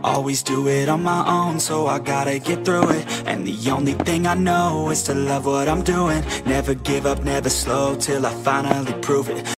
always do it on my own, so I gotta get through it. And the only thing I know is to love what I'm doing. Never give up, never slow, till I finally prove it.